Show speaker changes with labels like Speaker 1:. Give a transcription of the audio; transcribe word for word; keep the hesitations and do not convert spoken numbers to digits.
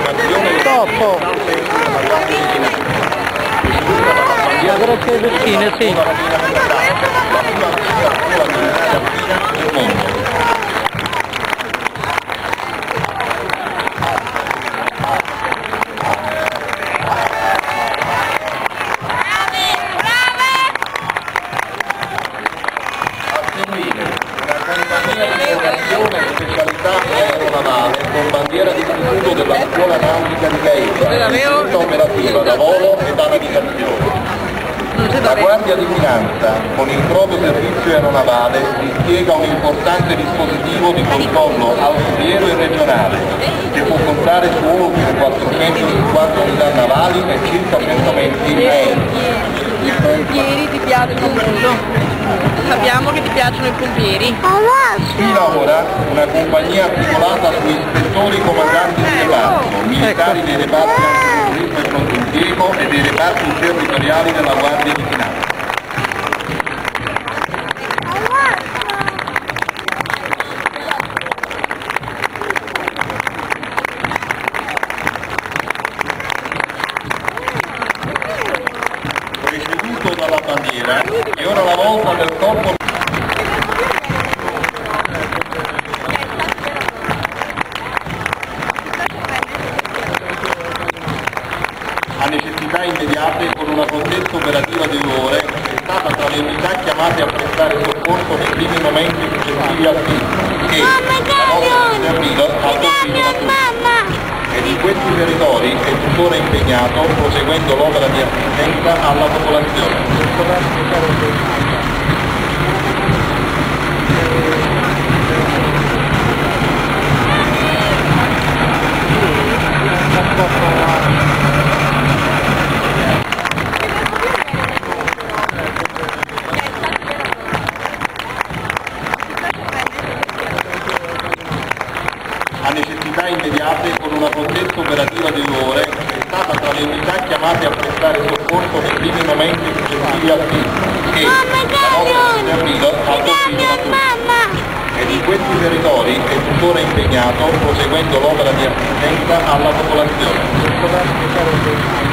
Speaker 1: Troppo! La grazie vicine, sì.
Speaker 2: Specialità aeronavale con bandiera di istituto della scuola nautica di Gaeta, operativa da volo e da navigazione. La Guardia di Finanza, con il proprio servizio aeronavale, dispiega un importante dispositivo di controllo alfiero e regionale, che può contare su oltre quattrocentocinquanta unità navali e circa cento mezzi aerei.
Speaker 3: I pompieri ti piacciono molto. Sappiamo che ti piacciono i pompieri.
Speaker 2: Fino ad ora una compagnia articolata su ispettori comandanti di reparto, militari dei reparti antiterrorismo e pronto impiego e dei reparti territoriali della Guardia di Finanza. Preceduto dalla bandiera, è ora la volta del corpo. A necessità immediate con una prontezza operativa di ore è stata tra le unità chiamate a prestare soccorso nei primi momenti successivi al sisma che la notte di aprile ha colpito la Turchia ed in questi territori è tuttora impegnato proseguendo l'opera di assistenza alla popolazione. A necessità immediate con una prontezza operativa di ore è stata tra le unità chiamate a prestare soccorso nei primi momenti successivi al sisma che la notte di aprile ha colpito la Turchia ed in questi territori è tuttora impegnato proseguendo l'opera di assistenza alla popolazione.